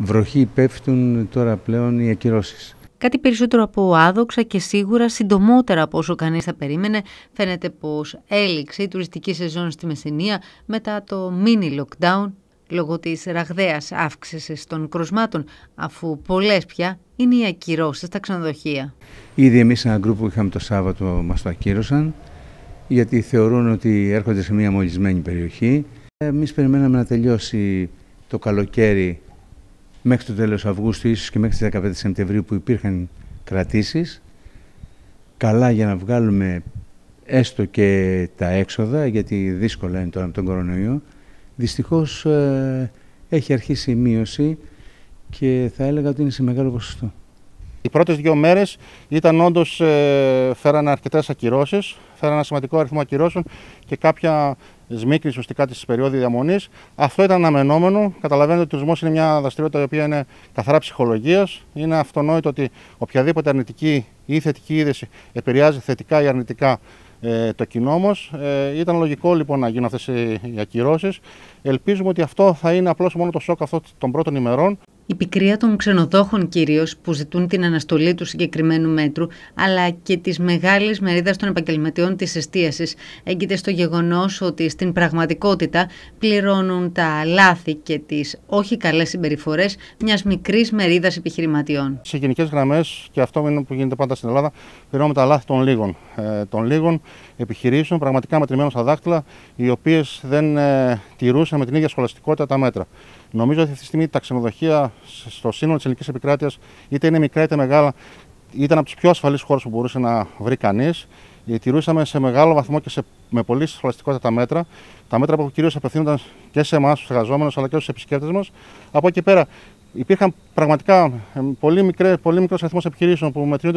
βροχή πέφτουν τώρα πλέον οι ακυρώσεις. Κάτι περισσότερο από άδοξα και σίγουρα συντομότερα από όσο κανείς θα περίμενε, φαίνεται πως έληξε η τουριστική σεζόν στη Μεσσηνία μετά το mini lockdown λόγω της ραγδαίας αύξησης των κρουσμάτων, αφού πολλές πια είναι οι ακυρώσεις στα ξενοδοχεία. Ήδη εμείς ένα γκρουπ που είχαμε το Σάββατο μας το ακύρωσαν, γιατί θεωρούν ότι έρχονται σε μια μολυσμένη περιοχή. Εμείς περιμέναμε να τελειώσει το καλοκαίρι μέχρι το τέλος Αυγούστου, ίσως και μέχρι τις 15 Σεπτεμβρίου που υπήρχαν κρατήσεις. Καλά για να βγάλουμε έστω και τα έξοδα, γιατί δύσκολα είναι τώρα με τον κορονοϊό. Δυστυχώς έχει αρχίσει η μείωση και θα έλεγα ότι είναι σε μεγάλο ποσοστό. Οι πρώτες 2 μέρες ήταν όντως, φέρανε αρκετές ακυρώσεις, φέρανε ένα σημαντικό αριθμό ακυρώσεων και κάποια σμίκρη ουσιαστικά της περίοδου διαμονής. Αυτό ήταν αναμενόμενο. Καταλαβαίνετε ότι ο τουρισμός είναι μια δραστηριότητα η οποία είναι καθαρά ψυχολογίας. Είναι αυτονόητο ότι οποιαδήποτε αρνητική ή θετική είδηση επηρεάζει θετικά ή αρνητικά το κοινό μας. Ήταν λογικό λοιπόν να γίνουν αυτές οι ακυρώσεις. Ελπίζουμε ότι αυτό θα είναι απλώς μόνο το σοκ αυτών των πρώτων ημερών. Η πικρία των ξενοδόχων κυρίως που ζητούν την αναστολή του συγκεκριμένου μέτρου, αλλά και της μεγάλης μερίδας των επαγγελματιών της εστίασης, έγκυται στο γεγονός ότι στην πραγματικότητα πληρώνουν τα λάθη και τις όχι καλές συμπεριφορές μιας μικρής μερίδας επιχειρηματιών. Σε γενικές γραμμές, και αυτό είναι που γίνεται πάντα στην Ελλάδα, πληρώνουμε τα λάθη των λίγων επιχειρήσεων, πραγματικά μετρημένων στα δάχτυλα, οι οποίες δεν τηρούσαν με την ίδια σχολαστικότητα τα μέτρα. Νομίζω ότι αυτή τη στιγμή τα ξενοδοχεία στο σύνολο της ελληνικής επικράτειας, είτε είναι μικρά είτε μεγάλα, ήταν από τους πιο ασφαλείς χώρους που μπορούσε να βρει κανείς. Τηρούσαμε σε μεγάλο βαθμό και με πολύ σχολαστικότητα τα μέτρα. Τα μέτρα που κυρίως απευθύνονταν και σε εμάς, τους εργαζόμενους, αλλά και στους επισκέπτες μας. Από εκεί πέρα υπήρχαν πραγματικά πολύ μικρός αριθμός επιχειρήσεων που μετρούνται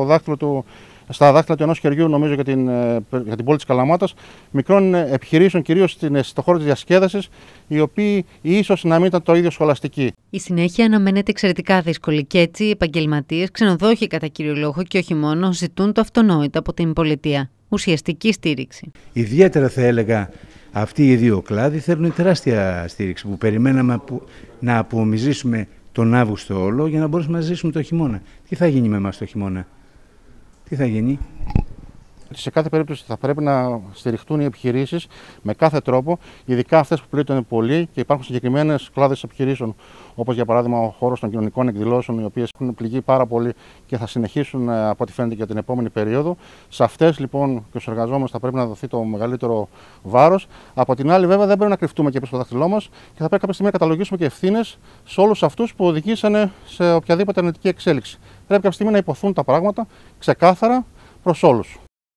στα δάχτυλα του ενός χεριού, νομίζω, για την πόλη της Καλαμάτας, μικρών επιχειρήσεων, κυρίως στον χώρο της διασκέδασης, οι οποίοι ίσως να μην ήταν το ίδιο σχολαστικοί. Η συνέχεια αναμένεται εξαιρετικά δύσκολη και έτσι οι επαγγελματίες, ξενοδόχοι κατά κύριο λόγο και όχι μόνο, ζητούν το αυτονόητο από την πολιτεία. Ουσιαστική στήριξη. Ιδιαίτερα θα έλεγα αυτοί οι 2 κλάδοι θέλουν τεράστια στήριξη που περιμέναμε να απομυζήσουμε τον Αύγουστο όλο για να μπορέσουμε να ζήσουμε το χειμώνα. Τι θα γίνει με εμάς το χειμώνα? Τι θα γίνει? Σε κάθε περίπτωση θα πρέπει να στηριχτούν οι επιχειρήσεις με κάθε τρόπο, ειδικά αυτές που πλήττονται πολύ, και υπάρχουν συγκεκριμένες κλάδες επιχειρήσεων, όπως για παράδειγμα ο χώρος των κοινωνικών εκδηλώσεων, οι οποίες έχουν πληγεί πάρα πολύ και θα συνεχίσουν από ό,τι φαίνεται για την επόμενη περίοδο. Σε αυτές λοιπόν και στους εργαζόμενους θα πρέπει να δοθεί το μεγαλύτερο βάρος. Από την άλλη, βέβαια, δεν πρέπει να κρυφτούμε και πίσω στο δάχτυλό μας και θα πρέπει κάποια στιγμή να καταλογίσουμε και ευθύνες σε όλους αυτούς που οδηγήσανε σε οποιαδήποτε αρνητική εξέλιξη. Πρέπει κάποια στιγμή να υποθούν τα πράγματα ξεκάθαρα προς όλους.